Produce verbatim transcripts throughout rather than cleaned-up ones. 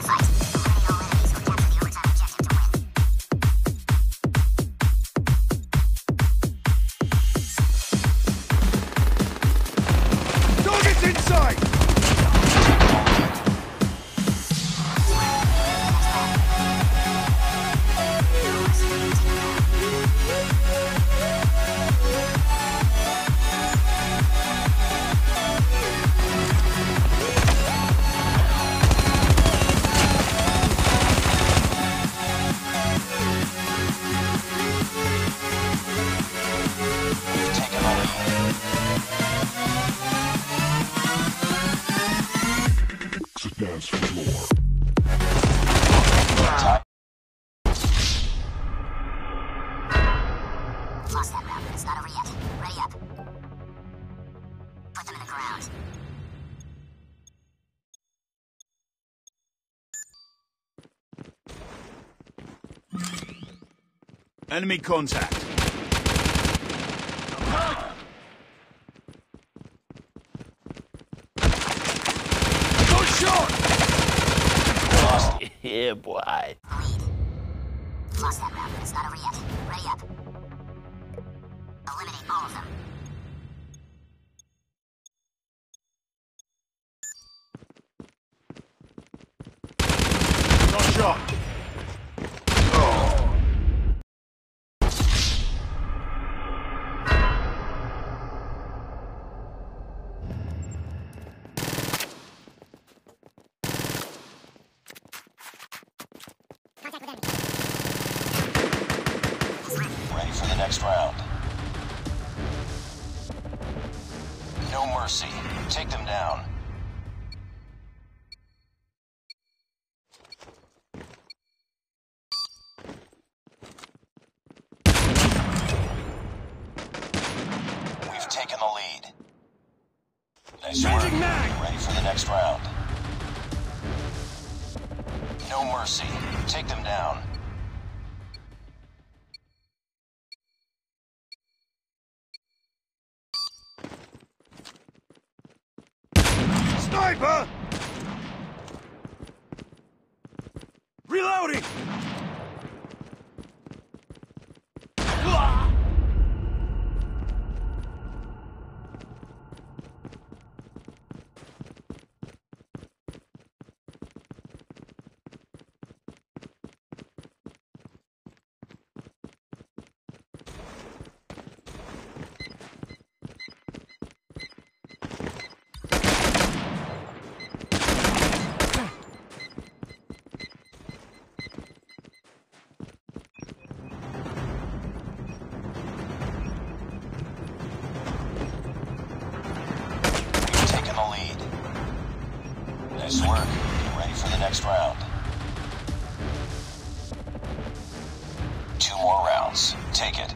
Dance floor. Lost that round, but it's not over yet. Ready up. Put them in the ground. Enemy contact. Good shot! Yeah, boy. Lead. Lost that round, but it's not over yet. Ready up. Eliminate all of them. Good shot. Ready for the next round. No mercy. Take them down. We've taken the lead. Nice work. Ready for the next round. No mercy. Take them down. Sniper! Reloading! Nice work. Ready for the next round. Two more rounds. Take it.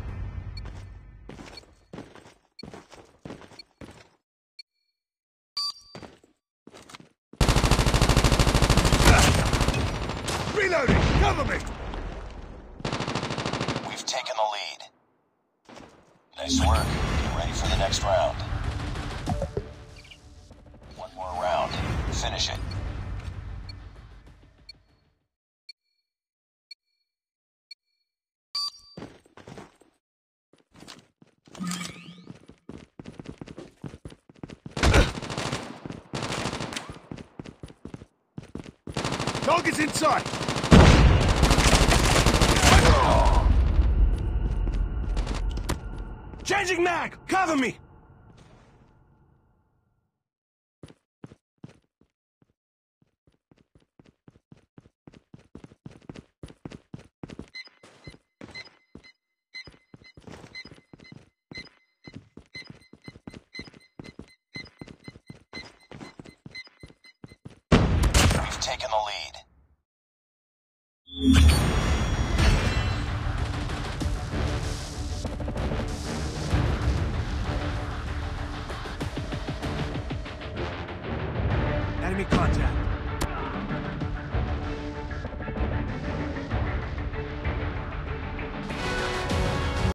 Reloading! Cover me! We've taken the lead. Nice work. Ready for the next round. One more round. Finish it. Target's inside! Changing mag! Cover me! We've taken the lead.